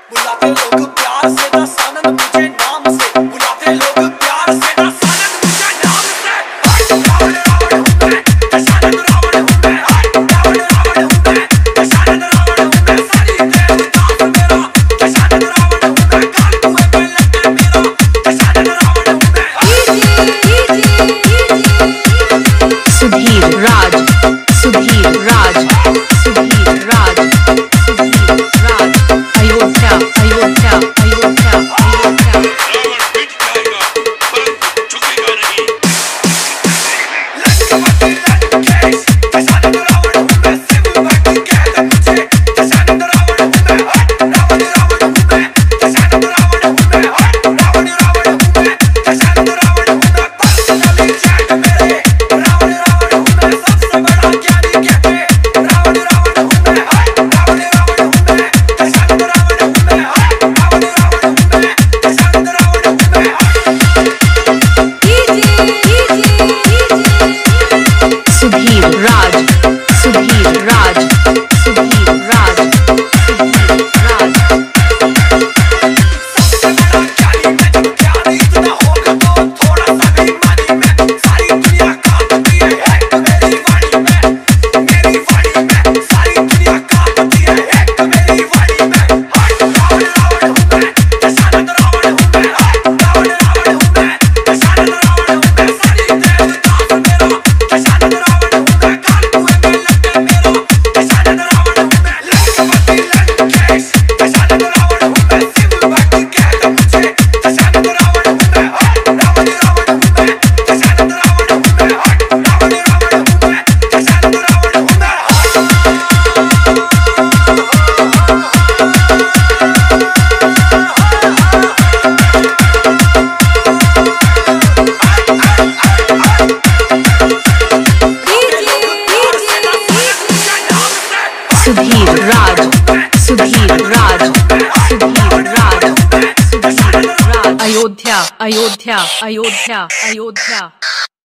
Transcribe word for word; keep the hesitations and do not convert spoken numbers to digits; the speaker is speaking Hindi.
बुलाते लोग प्यार से ना सानंद मुझे नाम से, बुलाते लोग प्यार से ना सानंद मुझे नाम से। रावण रावण हूँ मैं, दशानंद रावण हूँ मैं, रावण रावण हूँ मैं, दशानंद रावण हूँ मैं, सारी देवदास मेरा, दशानंद रावण हूँ मैं, काल कुएं पे लगे मेरा, दशानंद रावण हूँ मैं। सुधीर राज, सुधीर राज, सुधीर राज, सुधीर राज, अयोध्या, अयोध्या, अयोध्या, अयोध्या। रावण मिट जाएगा परंतु झुकेगा नहीं। लंकापति लंकेश, दशानंद रावण हूँ मैं, शिव भक्त कहते मुझे, दशानंद रावण हूँ मैं, रावण रावण हूँ मैं, दशानंद रावण हूँ मैं, रावण रावण हूँ मैं, दशानंद रावण हूँ मैं, पर्सनली चैट मेरे, रावण रावण हूँ मैं, सबसे बड़ा ज्ञानी कहते, रावण रावण हूँ मैं, रावण रावण हूँ मैं, दशानंद रावण हूँ मैं, रावण रावण हूँ मैं, दशानंद रावण हूँ मैं। सुधीर राज, सुधीर राज, सुधीर राज, सुधीर राज। सबसे बड़ा ज्ञानी मैं, जब ज्ञान इतना होगा तो थोड़ा सा भी मानी मैं, सारी दुनिया कांपती है एक मेरी वाणी में, मेरी वाणी में सारी दुनिया कांपती है एक मेरी वाणी में। रावण रावण हूँ मैं, दशानंद रावण हूँ मैं, रावण रावण हूँ मैं, दशानंद रावण हूँ मैं, सारी देवदास मेरा, दशानंद रावण हूँ मैं, काल कुएं पे लगे मेरा, दशानंद रावण हूँ मैं। लंकापति लंकेश, दशानंद रावण हूँ मैं, शिव भक्त कहते मुझे, दशानंद रावण हूँ मैं, रावण रावण हूँ मैं, दशानंद रावण हूँ मैं, रावण रावण हूँ मैं, दशानंद रावण हूँ मैं। सुधीर राज, सुधीर राज, सुधीर राज, सुधीर राज। अयोध्या, अयोध्या, अयोध्या, अयोध्या।